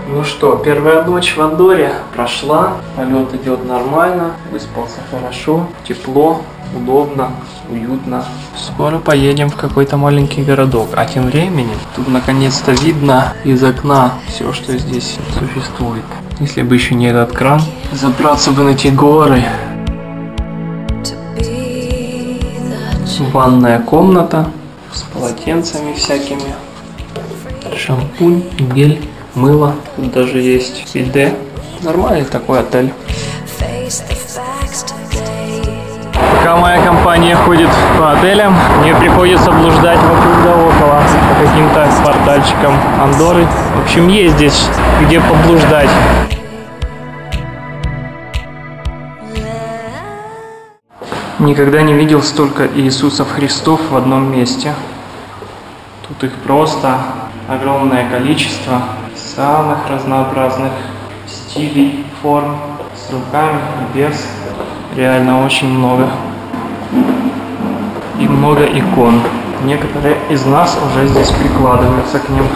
Ну что, первая ночь в Андорре прошла, полет идет нормально, выспался хорошо, тепло, удобно, уютно. Скоро поедем в какой-то маленький городок, а тем временем тут наконец-то видно из окна все, что здесь существует. Если бы еще не этот кран, забраться бы на эти горы. Ванная комната с полотенцами всякими, шампунь, гель, мыло, тут даже есть биде. Нормальный такой отель. Пока моя компания ходит по отелям, мне приходится блуждать вокруг да около по каким-то портальчикам Андорры. В общем, есть здесь где поблуждать. Никогда не видел столько Иисусов Христов в одном месте. Тут их просто огромное количество, самых разнообразных стилей, форм, с руками и без. Реально очень много. И много икон. Некоторые из нас уже здесь прикладываются к ним.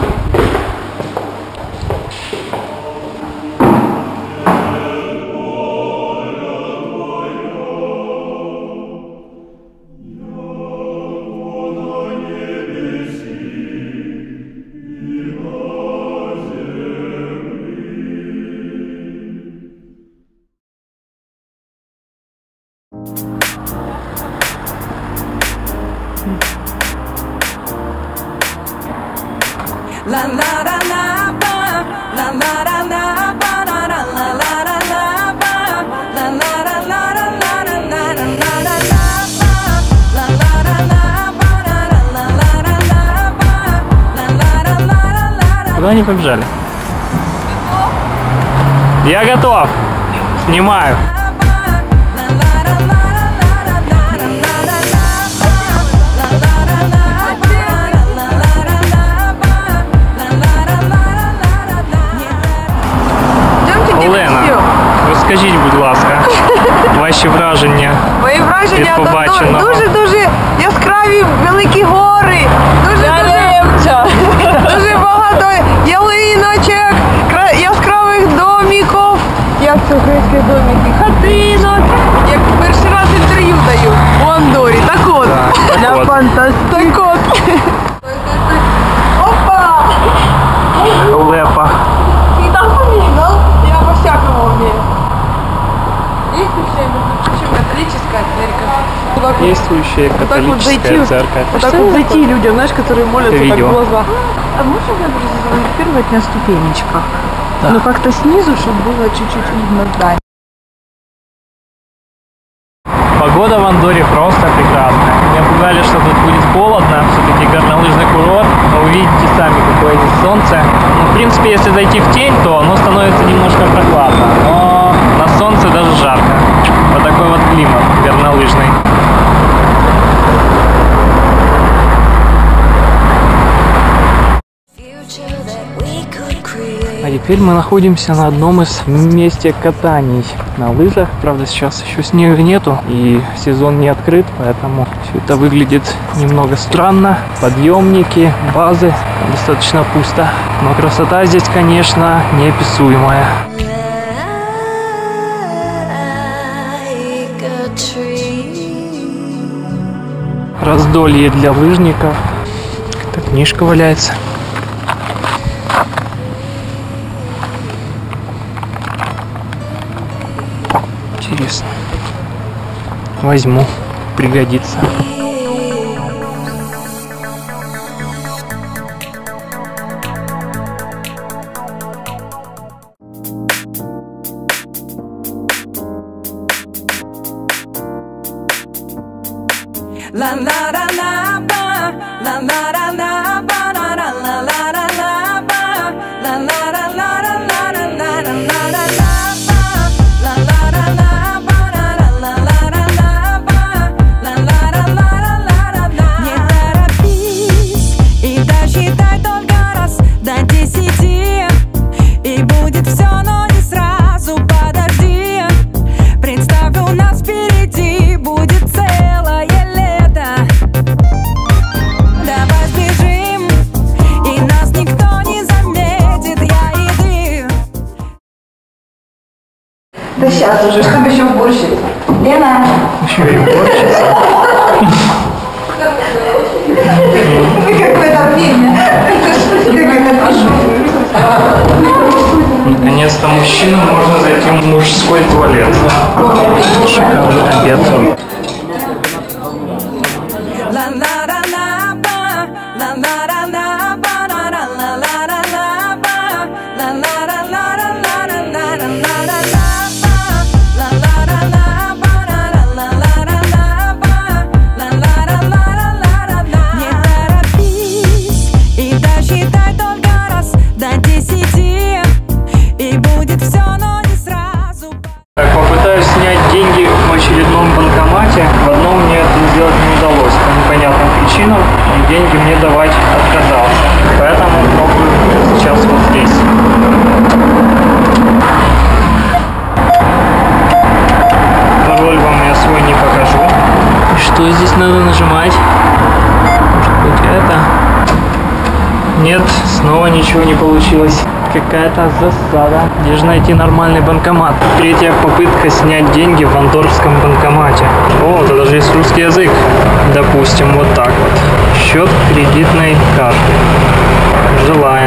Куда они побежали? Я готов. Снимаю. Олена, розкажіть, будь ласка, ваші враження. Мої враження побаченого. Дуже яскраві великі гори, дуже багато ялиночок, яскравих домиків. Як це українські домики? Хатинок. Як перший раз інтерв'ю даю у Андорі. Так от. Так от. Опа! Лепа. Ты так умеешь? Я по-всякому умею. Есть еще католическая церковь. Действующая католическая церковь. Вот так вот зайти людям, знаешь, которые молятся так в глаза. А можно я буду сфотографировать на ступенечках? Да. Ну как-то снизу, чтобы было чуть-чуть видно здание. Погода в Андорре просто прекрасная. Меня пугали, что тут будет холодно, все-таки горнолыжный курорт, но увидите сами, какое здесь солнце. Ну, в принципе, если зайти в тень, то оно становится немножко прохладно, но на солнце даже жарко. Вот такой вот климат горнолыжный. А теперь мы находимся на одном из мест катаний на лыжах. Правда, сейчас еще снега нету и сезон не открыт, поэтому все это выглядит немного странно. Подъемники, базы, достаточно пусто. Но красота здесь, конечно, неописуемая. Раздолье для лыжников. Какая-то книжка валяется. Интересно. Возьму. Пригодится. Давай сбежим, и нас никто не заметит. Я такой туалет. Шикарный обед. Попытаюсь снять деньги в очередном банкомате. В одном мне это сделать не удалось. По непонятным причинам он деньги мне давать отказался. Поэтому пробую сейчас вот здесь. Пароль вам я свой не покажу. Что здесь надо нажимать? Может быть это? Нет, снова ничего не получилось. Какая-то засада. Где же найти нормальный банкомат? Третья попытка снять деньги в андоррском банкомате. О, это даже есть русский язык. Допустим, вот так вот. Счет кредитной карты. Желаем.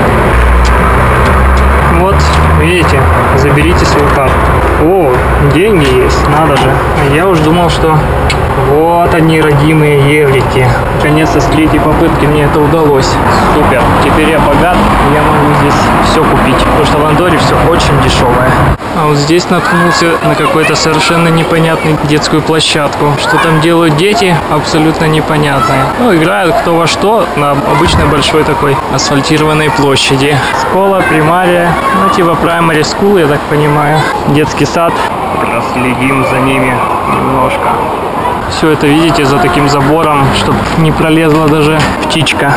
Вот, видите, заберите свою карту. О, деньги есть, надо же. Я уж думал, что вот они, родимые еврики. Наконец-то с третьей попытки мне это удалось. Супер. Теперь я богат, и я могу здесь все купить. Потому что в Андорре все очень дешевое. А вот здесь наткнулся на какую-то совершенно непонятную детскую площадку. Что там делают дети, абсолютно непонятное. Ну, играют кто во что на обычной большой такой асфальтированной площади. Школа, примария, ну типа primary school, я так понимаю. Детский сад. Проследим за ними немножко. Все это видите за таким забором, чтобы не пролезла даже птичка.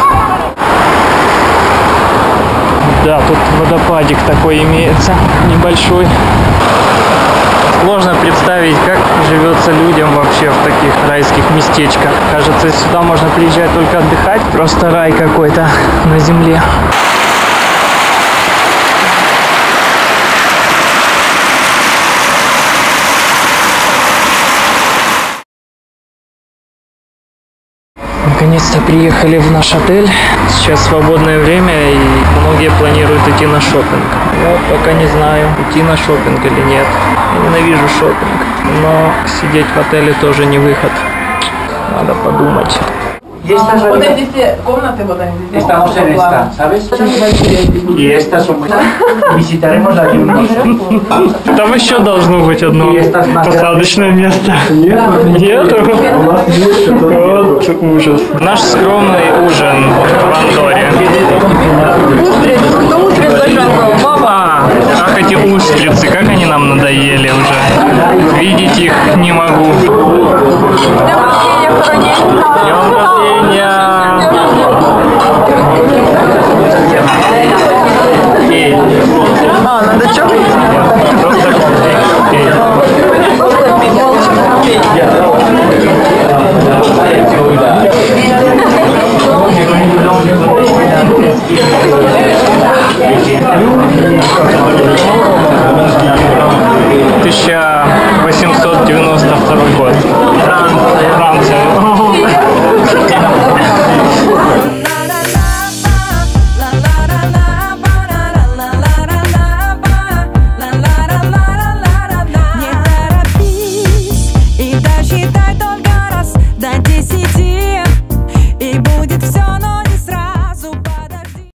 Да, тут водопадик такой имеется, небольшой. Сложно представить, как живется людям вообще в таких райских местечках. Кажется, сюда можно приезжать только отдыхать. Просто рай какой-то на земле. Наконец-то приехали в наш отель. Сейчас свободное время, и многие планируют идти на шопинг. Я пока не знаю, идти на шопинг или нет. Я ненавижу шопинг, но сидеть в отеле тоже не выход. Надо подумать. Вот эти все комнаты, вот они здесь. Estamos en esta, ¿sabes? Y estas son visitaremos aquí un dos. Там еще должно быть одно посадочное место. Нету? Вот ужас. Наш скромный ужин в Андорре. Устрицы, кто устриц зажал? Папа! Ах, эти устрицы, как они нам надоели уже. Видеть их не могу. Я вам